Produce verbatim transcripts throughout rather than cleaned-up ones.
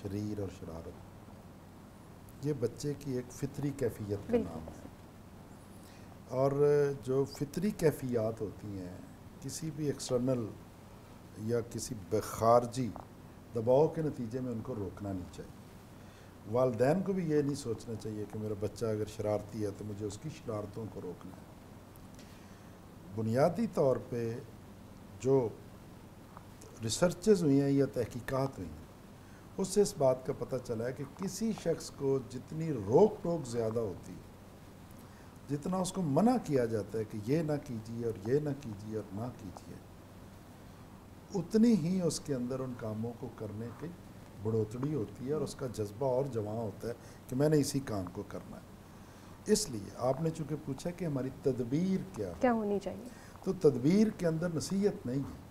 शरीर और शरारत, ये बच्चे की एक फितरी कैफियत का नाम है। और जो फितरी कैफियत होती हैं किसी भी एक्सटर्नल या किसी खारजी दबाव के नतीजे में उनको रोकना नहीं चाहिए। वालदैन को भी ये नहीं सोचना चाहिए कि मेरा बच्चा अगर शरारती है तो मुझे उसकी शरारतों को रोकना है। बुनियादी तौर पे जो रिसर्चेज हुई हैं या तहकीकात हुई हैं उससे इस बात का पता चला है कि किसी शख्स को जितनी रोक टोक ज़्यादा होती है, जितना उसको मना किया जाता है कि ये ना कीजिए और ये ना कीजिए और ना कीजिए, उतनी ही उसके अंदर उन कामों को करने की बढ़ोतरी होती है और उसका जज्बा और जवां होता है कि मैंने इसी काम को करना है। इसलिए आपने चूँकि पूछा कि हमारी तदबीर क्या क्या होनी चाहिए, तो तदबीर के अंदर नसीहत नहीं है।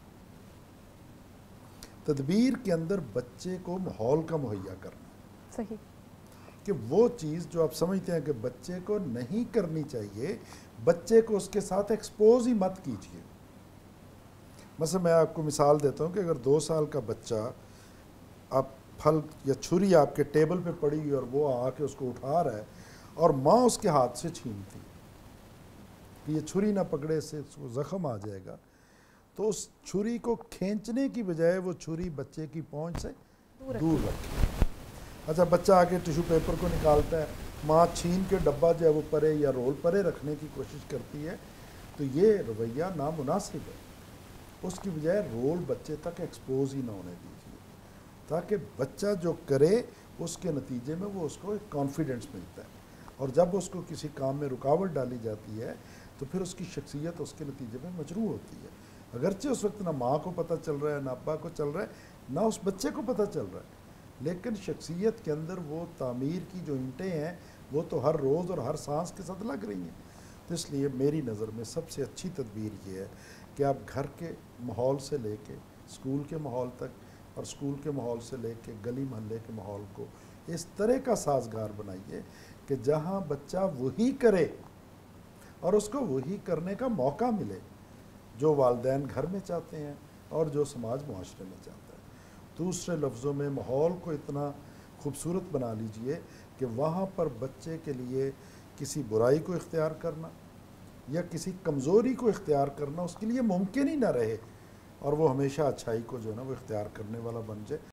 तदबीर के अंदर बच्चे को माहौल का मुहैया करना, सही, कि वो चीज़ जो आप समझते हैं कि बच्चे को नहीं करनी चाहिए, बच्चे को उसके साथ एक्सपोज ही मत कीजिए। मतलब मैं आपको मिसाल देता हूँ कि अगर दो साल का बच्चा, आप फल या छुरी आपके टेबल पे पड़ी हुई और वो आके उसको उठा रहा है और माँ उसके हाथ से छीनती कि ये छुरी ना पकड़े, इससे ज़ख्म आ जाएगा, तो उस छुरी को खींचने की बजाय वो छुरी बच्चे की पहुंच से दूर रखे। अच्छा, बच्चा आके टिश्यू पेपर को निकालता है, माँ छीन के डब्बा जो है वो परे या रोल परे रखने की कोशिश करती है, तो ये रवैया नामुनासिब है। उसकी बजाय रोल बच्चे तक एक्सपोज ही ना होने दीजिए, ताकि बच्चा जो करे उसके नतीजे में वो उसको एक कॉन्फिडेंस मिलता है। और जब उसको किसी काम में रुकावट डाली जाती है तो फिर उसकी शख्सियत उसके नतीजे में मजरू होती है। अगरचे उस वक्त ना माँ को पता चल रहा है, ना अब्बा को चल रहा है, ना उस बच्चे को पता चल रहा है, लेकिन शख्सियत के अंदर वो तामीर की जो ईंटें हैं वो तो हर रोज़ और हर सांस के साथ लग रही हैं। तो इसलिए मेरी नज़र में सबसे अच्छी तदबीर ये है कि आप घर के माहौल से लेके स्कूल के माहौल तक और स्कूल के माहौल से लेके गली मोहल्ले के माहौल को इस तरह का साजगार बनाइए कि जहाँ बच्चा वही करे और उसको वही करने का मौका मिले जो वालिदैन घर में चाहते हैं और जो समाज मुआशरे में चाहता है। दूसरे लफ्ज़ों में माहौल को इतना खूबसूरत बना लीजिए कि वहाँ पर बच्चे के लिए किसी बुराई को इख्तियार करना या किसी कमज़ोरी को इख्तियार करना उसके लिए मुमकिन ही ना रहे और वो हमेशा अच्छाई को जो है ना वो इख्तियार करने वाला बन जाए।